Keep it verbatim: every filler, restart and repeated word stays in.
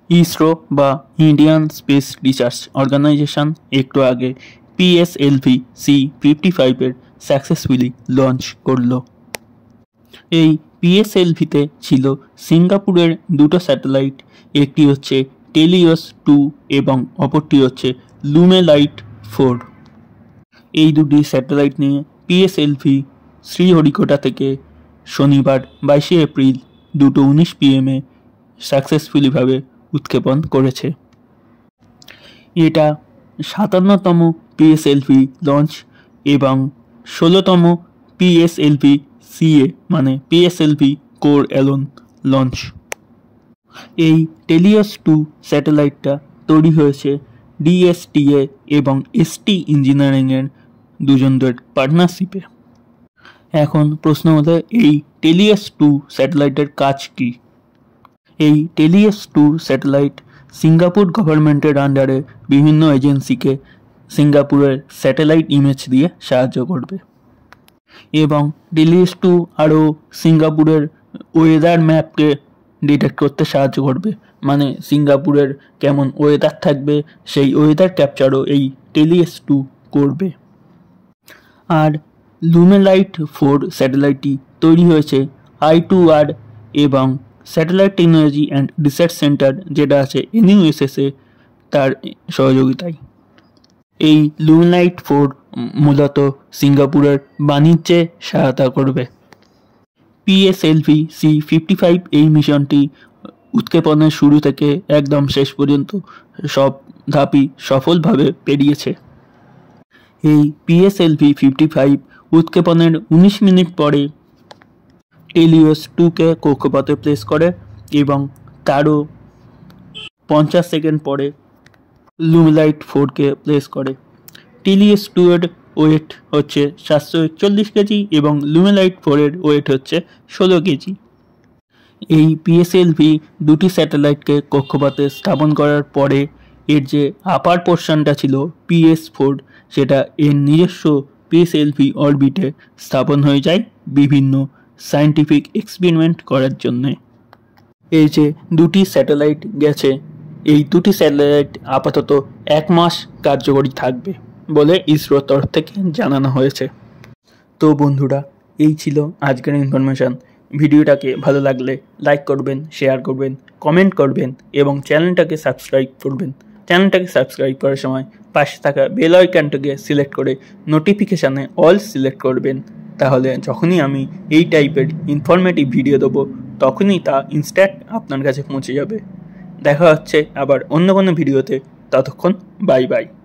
ইসরো বা Indian space research organization একটু আগে P S L V C fifty five এর সাকসেসফুলি লঞ্চ করল। এই পি এস এল ভিতে ছিল সিঙ্গাপুরের দুটো স্যাটেলাইট, একটি হচ্ছে টেলিওস টু এবং অপরটি হচ্ছে লুমেলাইট ফোর। এই দুটি স্যাটেলাইট নিয়ে P S L V Sriharikota থেকে শনিবার বাইশে এপ্রিল দুটো উনিশ পিএমে সাকসেসফুলিভাবে উৎক্ষেপণ করেছে। এটা সাতান্নতম P S L V launch এবং ষোলোতম P S L V C A মানে P S L V core alone launch. এই টেলিওস টু স্যাটেলাইটটা তৈরি হয়েছে ডি এস টি এ এবং এস টি ইঞ্জিনিয়ারিংয়ের দুজনদের পার্টনারশিপে। এখন প্রশ্ন হলো, এই টেলিওস টু স্যাটেলাইটের কাজ কী? এই টেলিওস টু স্যাটেলাইট সিঙ্গাপুর গভর্নমেন্টের আন্ডারে বিভিন্ন এজেন্সিকে সিঙ্গাপুরের স্যাটেলাইট ইমেজ দিয়ে সাহায্য করবে এবং টেলিওস টু আরও সিঙ্গাপুরের ওয়েদার ম্যাপকে ডিটেক্ট করতে সাহায্য করবে, মানে সিঙ্গাপুরের কেমন ওয়েদার থাকবে সেই ওয়েদার ক্যাপচারও এই টেলিওস টু করবে। আর লুমেলাইট ফোর স্যাটেলাইটটি তৈরি হয়েছে আই টু আর এবং satellite technology and research centre যেটা আছে N U S S A তার সহযোগিতায়। এই লুমেলাইট ফোর মূলত সিঙ্গাপুরের বাণিজ্যে সহায়তা করবে। P S L V C fifty five এই মিশনটি উৎক্ষেপণের শুরু থেকে একদম শেষ পর্যন্ত সব ধাপই সফলভাবে পেরিয়েছে। এই P S L V fifty five উৎক্ষেপণের উনিশ মিনিট পরে টেলিওস টুকে কক্ষপথে প্লেস করে এবং তারও পঞ্চাশ সেকেন্ড পরে লুমেলাইট ফোরকে প্লেস করে। টেলিওস টু এর ওয়েট হচ্ছে সাতশো একচল্লিশ কেজি এবং লুমেলাইট ফোরের ওয়েট হচ্ছে ষোলো কেজি। এই পি এস এল ভি দুটি স্যাটেলাইটকে কক্ষপথে স্থাপন করার পরে এর যে আপার পোর্শনটা ছিল পি এস ফোর সেটা এর নিজস্ব পি এস এল ভি অরবিটে স্থাপন হয়ে যায় বিভিন্ন সায়েন্টিফিক এক্সপেরিমেন্ট করার জন্যে। এই যে দুটি স্যাটেলাইট গেছে, এই দুটি স্যাটেলাইট আপাতত এক মাস কার্যকরী থাকবে বলে ইসরোর তরফ থেকে জানানো হয়েছে। তো বন্ধুরা, এই ছিল আজকের ইনফরমেশান। ভিডিওটাকে ভালো লাগলে লাইক করবেন, শেয়ার করবেন, কমেন্ট করবেন এবং চ্যানেলটাকে সাবস্ক্রাইব করবেন। চ্যানেলটাকে সাবস্ক্রাইব করার সময় পাশে থাকা বেল আইকনটাকে সিলেক্ট করে নোটিফিকেশানে অল সিলেক্ট করবেন, তাহলে যখনই আমি এই টাইপের ইনফরমেটিভ ভিডিও দেবো তখনই তা ইনস্ট্যান্ট আপনার কাছে পৌঁছে যাবে। দেখা হচ্ছে আবার অন্য কোনো ভিডিওতে, ততক্ষণ বাই বাই।